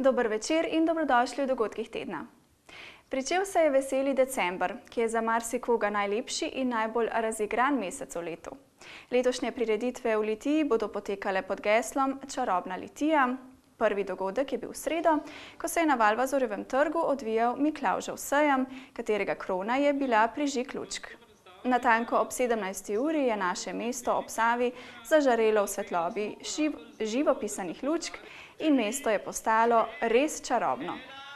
Dober večer in dobrodošli v dogodkih tedna. Pričel se je veseli december, ki je za marsikoga najlepši in najbolj razigran mesec v letu. Letošnje prireditve v Litiji bodo potekale pod geslom Čarobna Litija. Prvi dogodek je bil v sredo, ko se je na Valvazorjevem trgu odvijal Miklavžev sejem, katerega krona je bila prižig lučk. Natanko ob 17. uri je naše mesto ob Savi zažarelo v svetlobi živopisanih lučk in mesto je postalo res čarobno.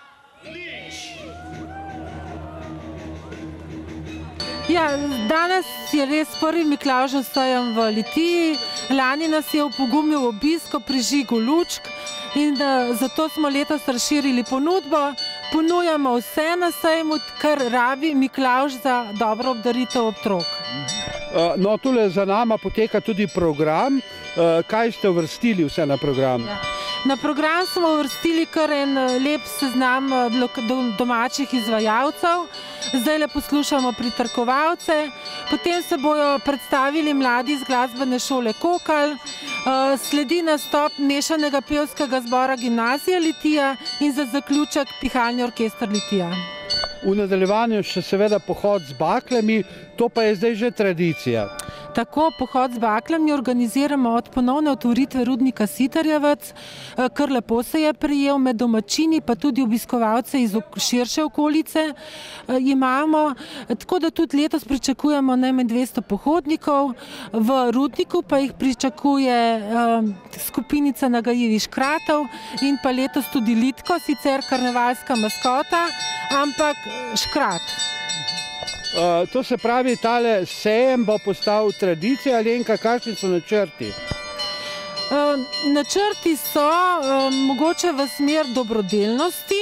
Ja, danes je res prvi Miklavžev sejem v Litiji. Lani nas je opogumil obisk ob prižigu lučk in zato smo letos razširili ponudbo. Ponujamo vse na sejmu, kar rabi Miklavž za dobro obdaritev otrok. No, tule za nama poteka tudi program. Kaj ste uvrstili vse na program? Ja. Na program smo uvrstili kar en lep seznam domačih izvajalcev. Zdaj poslušamo pritrkovalce, potem se bojo predstavili mladi iz glasbene šole Kokal, sledi nastop mešanega pevskega zbora Gimnazije Litija in za zaključek Pihalni orkester Litija. V nadaljevanju še seveda pohod z baklami, to pa je zdaj že tradicija. Tako, pohod z baklami organiziramo od ponovne otvoritve rudnika Sitarjevec, kar lepo se je prijel med domačini, pa tudi obiskovalce iz širše okolice imamo. Tako da tudi letos pričakujemo najmanj 200 pohodnikov, v rudniku pa jih pričakuje skupinica nagajivih škratov in pa letos tudi Litko, sicer karnevalska maskota, ampak škrat. To se pravi, tale sejem bo postal tradicija, Alenka, kakšni so načrti? Načrti so mogoče v smer dobrodelnosti,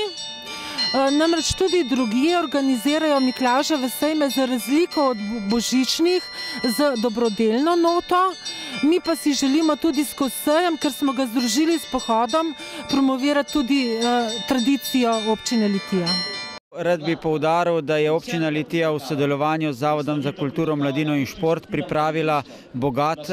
namreč tudi drugje organizirajo Miklavževe sejme za razliko od božičnih z dobrodelno noto. Mi pa si želimo tudi skozi sejem, ker smo ga združili s pohodom, promovirati tudi tradicijo občine Litija. Rad bi poudaril, da je občina Litija v sodelovanju z Zavodom za kulturo, mladino in šport pripravila bogat,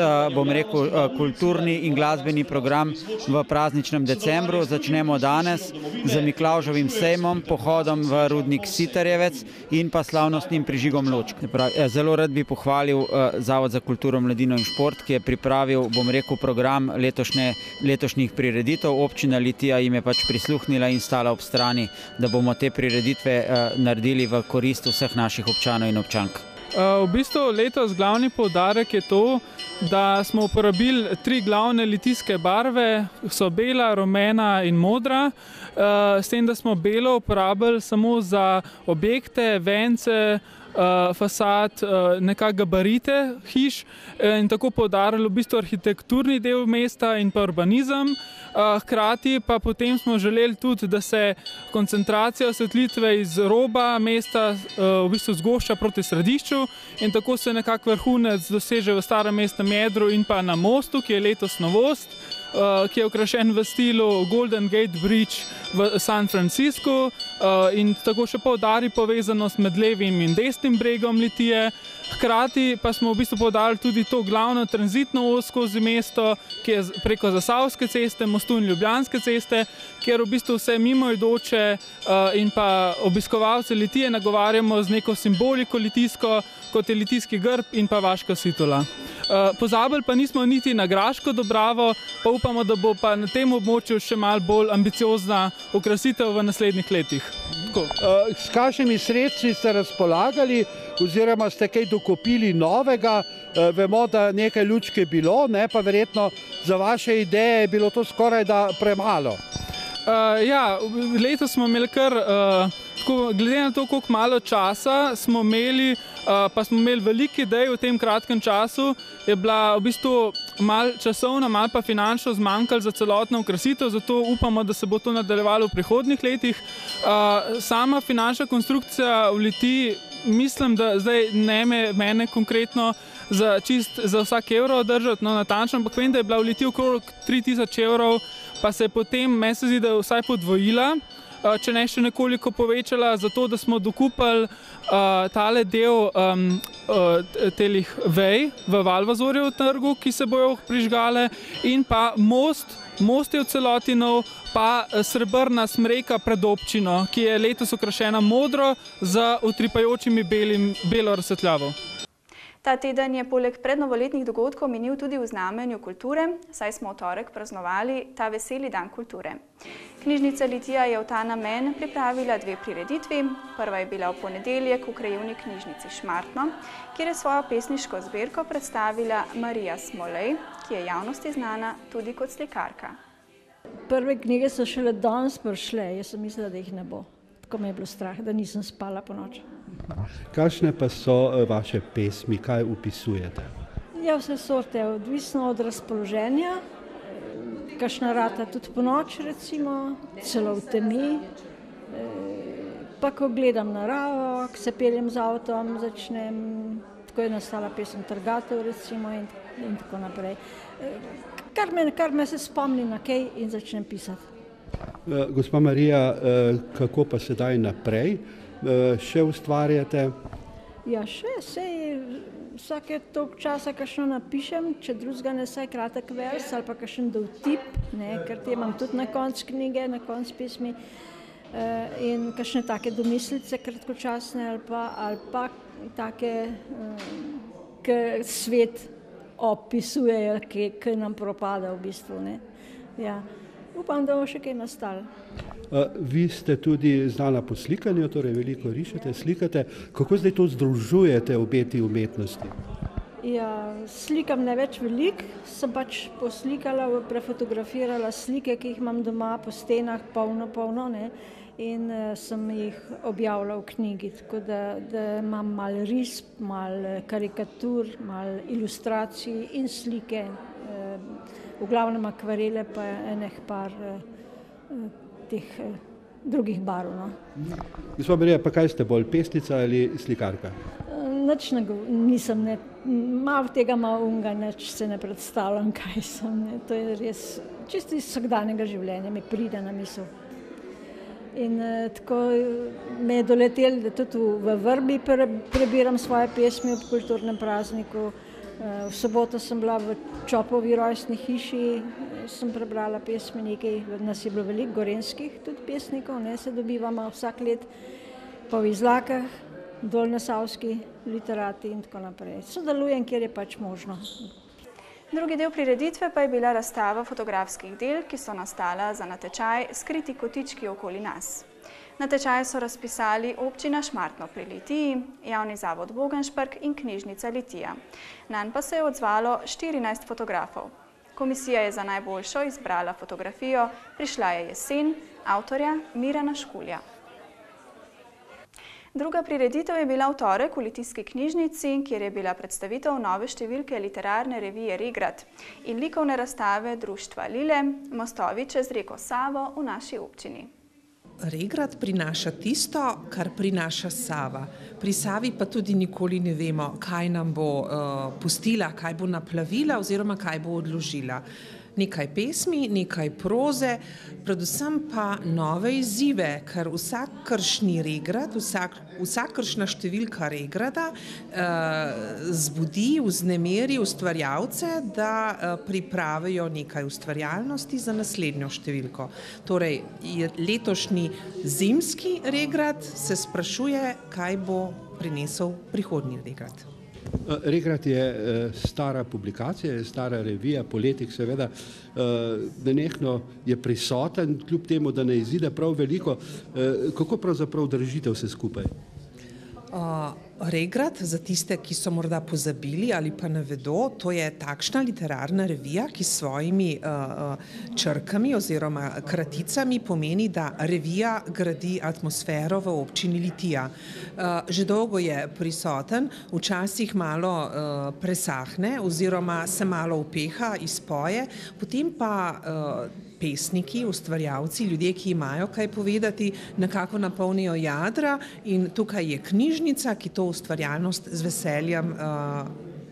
kulturni in glasbeni program v prazničnem decembru. Začnemo danes z Miklavževim sejmom, pohodom v rudnik Sitarjevec in pa slavnostnim prižigom lučk. Zelo rad bi pohvalil Zavod za kulturo, mladino in šport, ki je pripravil, program letošnjih prireditev. Občina Litija jim je prisluhnila in stala ob strani, da bomo te prireditve naredili v korist vseh naših občanov in občank. V bistvu letos glavni poudarek je to, da smo uporabili 3 glavne litijske barve, so bela, rumena in modra, s tem, da smo belo uporabili samo za objekte, vence, fasad, nekako gabarite hiš in tako poudarili v bistvu arhitekturni del mesta in pa urbanizem. Hkrati pa potem smo želeli tudi, da se koncentracija osvetlitve iz roba mesta v bistvu zgošča proti središču in tako se nekako vrhunec doseže v starem mestnem jedru in pa na mostu, ki je letos novost, ki je okrašen v stilu Golden Gate Bridge v San Franciscu in tako še poudari povezanost med levim in desnim bregom Litije. Hkrati pa smo v bistvu poudarili tudi to glavno tranzitno os skozi mesto, ki je preko Zasavske ceste, Mostu in Ljubljanske ceste, kjer v bistvu vse mimoidoče in pa obiskovalce Litije nagovarjamo z neko simboliko litijsko, kot je litijski grb in pa vaška situla. Pozabili pa nismo niti na Graško Dobravo, pa upamo, da bo pa na tem območju še malo bolj ambiciozna okrasitev v naslednjih letih. S kakšnimi sredstvi ste razpolagali oziroma ste kaj dokupili novega? Vemo, da nekaj lučk je bilo, pa verjetno za vaše ideje je bilo to skoraj da premalo. Ja, letos smo imeli kar, glede na to, koliko malo časa smo imeli, pa smo imeli veliko idej v tem kratkem času, je bila v bistvu malo časovno, malo pa finančno zmanjkalo za celotno okrasitev, zato upamo, da se bo to nadaljevalo v prihodnjih letih. Sama finančna konstrukcija v Litiji, mislim, da zdaj ne mene konkretno za vsak evro držati, natančno, ampak vem, da je bila v Litiji okrog 3000 evrov, pa se je potem, meni se zdi, da vsaj podvojila. če ne še nekoliko povečala, zato da smo dokupili tale del telih vej v Valvazorjev trgu, ki se bojo prižgale, in pa most je v celoti nov, pa srebrna smreka pred občino, ki je letos okrašena modro z utripajočimi belo razsvetljavo. Ta teden je poleg prednovoletnih dogodkov minil tudi v znamenju kulture, saj smo v torek praznovali ta veseli dan kulture. Knjižnica Litija je v ta namen pripravila 2 prireditvi. Prva je bila v ponedeljek v krajevni knjižnici Šmartno, kjer je svojo pesniško zbirko predstavila Marija Smolej, ki je javnosti znana tudi kot slikarka. Prve knjige so šele danes prišle, jaz sem mislila, da jih ne bo. Tako me je bilo strah, da nisem spala po noči. Kakšne pa so vaše pesmi, kaj upisujete? Ja, vse sorte, odvisno od razpoloženja. Kakšna rata tudi po noči, recimo, celo v temi. Pa ko gledam naravo, ko se peljem z avtom, začnem, tako je nastala pesem Trgatev, recimo, in tako naprej. Kar me se spomni na kaj in začnem pisati. Gospa Marija, kako pa sedaj naprej? Še ustvarjate? Ja, vsake toliko časa kakšno napišem, če drugega ne, saj kratek vers ali pa kakšen dovtip, ker te imam tudi na koncu knjige, na koncu pesmi, in kakšne take domislice kratkočasne ali pa take, ki svet opisujejo, ki nam propada v bistvu. Ja. Upam, da bo še kaj nastalo. Vi ste tudi znana po slikanju, torej veliko rišete, slikate. Kako zdaj to združujete obe ti umetnosti? Ja, slikam ne več veliko, sem pač poslikala, prefotografirala slike, ki jih imam doma po stenah, polno, in sem jih objavila v knjigi, tako da imam malo risb, malo karikatur, malo ilustracij in slike. V glavnem akvarele, pa enih par teh drugih barv. Gospa Marija, pa kaj ste bolj, pesnica ali slikarka? Nič nisem, malo tega unga, nič se ne predstavljam, kaj sem. To je res čisto iz vsakdanjega življenja, mi pride na misel. In tako me je doletelo, da tudi v Vrbi prebiram svoje pesmi ob kulturnem prazniku. V soboto sem bila v Čopovi rojstni hiši, sem prebrala pesmi, nekaj, nas je bilo veliko gorenjskih tudi pesnikov, se dobivamo vsak let pa v Izlakah, dolnesavski literati in tako naprej. Sodelujem, kjer je pač možno. Drugi del prireditve pa je bila razstava fotografskih del, ki so nastala za natečaj Skriti kotički okoli nas. Natečaj so razpisali občina Šmartno pri Litiji, javni zavod Vogenšperk in knjižnica Litija. Nanj pa se je odzvalo 14 fotografov. Komisija je za najboljšo izbrala fotografijo Prišla je jesen, avtorja Mirana Škulja. Druga prireditev je bila v torek v Litijski knjižnici, kjer je bila predstavitev nove številke literarne revije Regrat in likovne razstave društva Lile, Mostovi čez reko Savo v naši občini. Regrat prinaša tisto, kar prinaša Sava. Pri Savi pa tudi nikoli ne vemo, kaj nam bo pustila, kaj bo naplavila oziroma kaj bo odložila. Nekaj pesmi, nekaj proze, predvsem pa nove izzive, ker vsakršni regrat, vsakršna številka regrata zbudi, vznemeri ustvarjalce, da pripravijo nekaj ustvarjalnosti za naslednjo številko. Torej, letošnji zimski regrat se sprašuje, kaj bo prinesel prihodnji regrat. Regrat je stara publikacija, je stara revija, po letih seveda nenehno je prisoten, kljub temu, da ne izide prav veliko. Kako pravzaprav držite vse skupaj? Regrat, za tiste, ki so morda pozabili ali pa ne vedo, to je takšna literarna revija, ki s svojimi črkami oziroma kraticami pomeni, da revija gradi atmosfero v občini Litija. Že dolgo je prisoten, včasih malo presahne oziroma se malo upeha, izpoje, potem pa pesniki, ustvarjalci, ljudje, ki imajo kaj povedati, nekako napolnijo jadra in tukaj je knjižnica, ki to ustvarjalnost z veseljem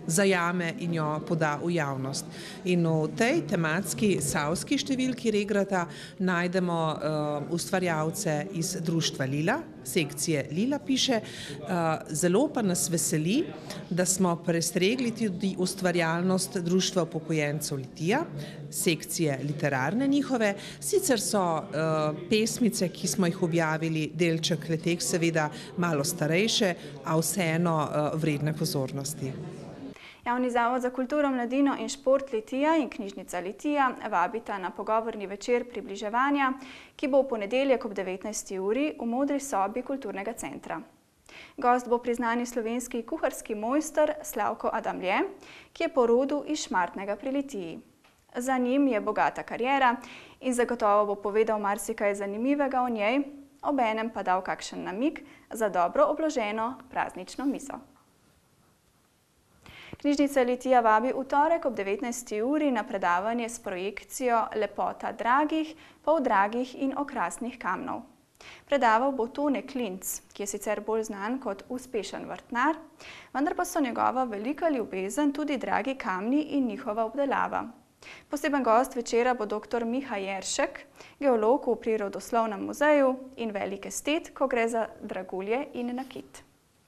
zajame in jo poda v javnost. In v tej tematski savski številki Regrata najdemo ustvarjalce iz društva Lila, sekcije Lila piše. Zelo pa nas veseli, da smo prestregli tudi ustvarjalnost društva upokojencev Litija, sekcije literarne njihove. Sicer so pesmice, ki smo jih objavili, delček leteh seveda malo starejše, a vseeno vredne pozornosti. Javni zavod za kulturo, mladino in šport Litija in knjižnica Litija vabita na pogovorni večer približevanja, ki bo v ponedeljek ob 19. uri v modri sobi kulturnega centra. Gost bo priznani slovenski kuharski mojster Slavko Adamlje, ki je po rodu iz Šmartnega pri Litiji. Za njim je bogata kariera in zagotovo bo povedal marsikaj zanimivega o njej, obenem pa dal kakšen namig za dobro obloženo praznično mizo. Knjižnica Litija vabi v torek ob 19. uri na predavanje s projekcijo Lepota dragih, poldragih in okrasnih kamnov. Predaval bo Tone Klinc, ki je sicer bolj znan kot uspešen vrtnar, vendar pa so njegova velika ljubezen tudi dragi kamni in njihova obdelava. Poseben gost večera bo dr. Miha Jeršek, geolog v Prirodoslovnem muzeju in velik estet, ko gre za dragulje in nakit.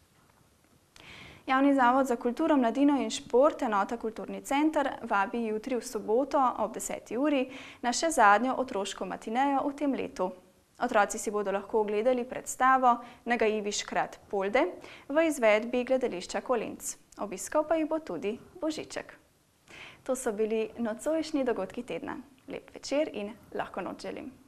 Javni zavod za kulturo, mladino in šport, enota Kulturni center, vabi jutri v soboto ob 10. uri na še zadnjo otroško matinejo v tem letu. Otroci si bodo lahko ogledali predstavo Nagajivi škrat Polde v izvedbi gledališča Kolenc. Obiskal pa jih bo tudi Božiček. To so bili nocojšnji dogodki tedna. Lep večer in lahko noč želim.